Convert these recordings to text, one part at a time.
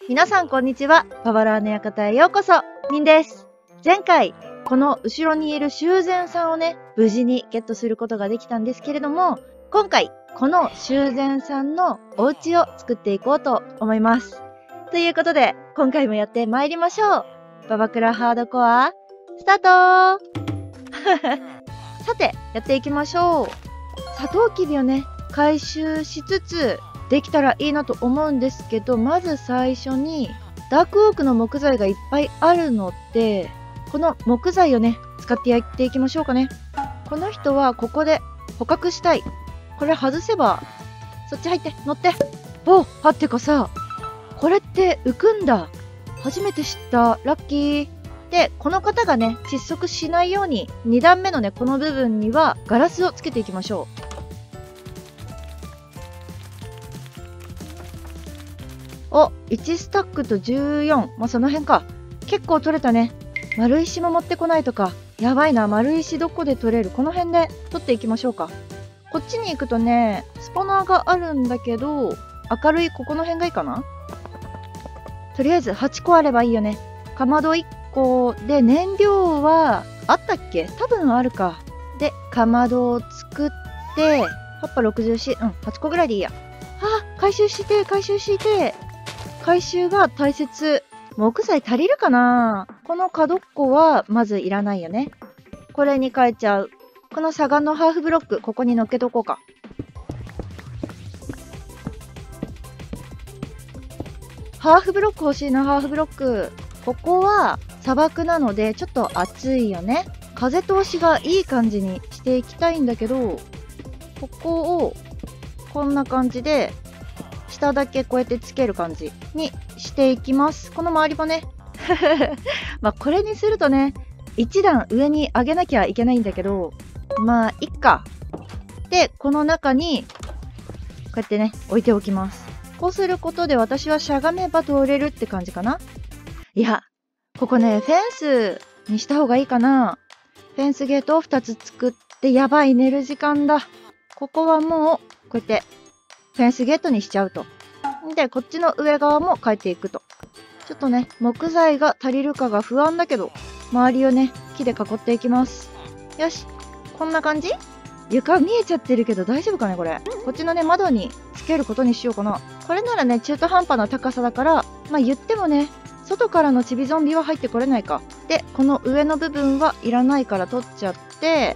皆さんこんにちは。パワラーの館へようこそ。みんです。前回、この後ろにいる修繕さんをね、無事にゲットすることができたんですけれども、今回、この修繕さんのお家を作っていこうと思います。ということで、今回もやって参りましょう。ババクラハードコア、スタートさて、やっていきましょう。サトウキビをね、回収しつつ、できたらいいなと思うんですけど、まず最初にダークオークの木材がいっぱいあるので、この木材をね使ってやっていきましょうかね。この人はここで捕獲したい。これ外せばそっち入って乗って。はってかさ、これって浮くんだ。初めて知った。ラッキー。でこの方がね窒息しないように2段目のねこの部分にはガラスをつけていきましょう。1スタックと14。まあ、その辺か。結構取れたね。丸石も持ってこないとか。やばいな。丸石どこで取れる？この辺で取っていきましょうか。こっちに行くとね、スポナーがあるんだけど、明るいここの辺がいいかな？とりあえず8個あればいいよね。かまど1個で、燃料はあったっけ？多分あるか。で、かまどを作って、葉っぱ64。8個ぐらいでいいや。回収して。回収が大切。木材足りるかな？この角っこはまずいらないよね。これに変えちゃう。この砂岩のハーフブロック、ここに乗っけとこうか。ハーフブロック欲しいな、ハーフブロック。ここは砂漠なのでちょっと暑いよね。風通しがいい感じにしていきたいんだけど、ここをこんな感じで下だけこうやってつける感じにしていきます。この周りもねまあこれにするとね一段上に上げなきゃいけないんだけど、まあいっか。でこの中にこうやってね置いておきます。こうすることで私はしゃがめば通れるって感じかな。いやここねフェンスにした方がいいかな。フェンスゲートを2つ作って、やばい寝る時間だ。ここはもうこうやってフェンスゲートにしちゃうと。で、こっちの上側も変えていくと。ちょっとね、木材が足りるかが不安だけど、周りをね、木で囲っていきます。よし。こんな感じ？床見えちゃってるけど大丈夫かねこれ。こっちのね、窓につけることにしようかな。これならね、中途半端な高さだから、まあ言ってもね、外からのチビゾンビは入ってこれないか。で、この上の部分はいらないから取っちゃって、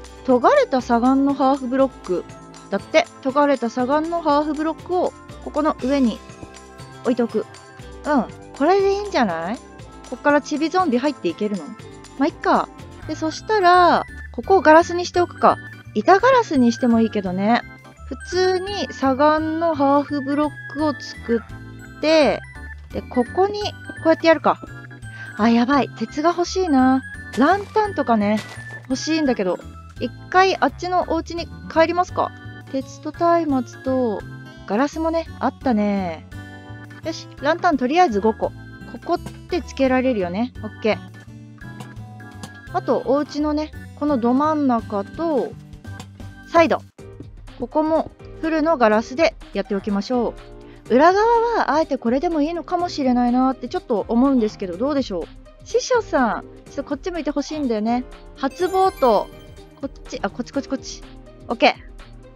尖れた砂岩のハーフブロック。だって、尖れた砂岩のハーフブロックをここの上に置いておく。これでいいんじゃない？こっからチビゾンビ入っていけるの？まあ、いっか。で、そしたら、ここをガラスにしておくか。板ガラスにしてもいいけどね。普通に砂岩のハーフブロックを作って、で、ここにこうやってやるか。やばい。鉄が欲しいな。ランタンとかね、欲しいんだけど。一回あっちのお家に帰りますか。鉄と松明とガラスもね、あったね。よし、ランタンとりあえず5個。ここってつけられるよね。オッケー。あと、お家のね、このど真ん中と、サイド。ここもフルのガラスでやっておきましょう。裏側はあえてこれでもいいのかもしれないなってちょっと思うんですけど、どうでしょう。師匠さん、ちょっとこっち向いてほしいんだよね。初ボート。こっち。オッケー。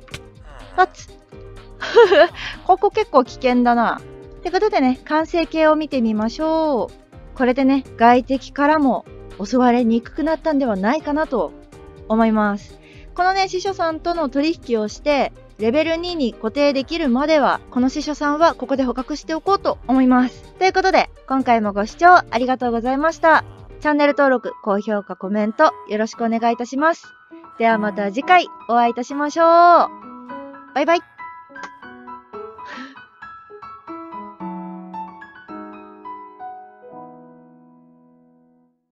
ここ結構危険だな。ってことでね、完成形を見てみましょう。これでね、外敵からも襲われにくくなったんではないかなと思います。このね、司書さんとの取引をして、レベル2に固定できるまでは、この司書さんはここで捕獲しておこうと思います。ということで、今回もご視聴ありがとうございました。チャンネル登録、高評価、コメントよろしくお願いいたします。ではまた次回お会いいたしましょう。バイバイ。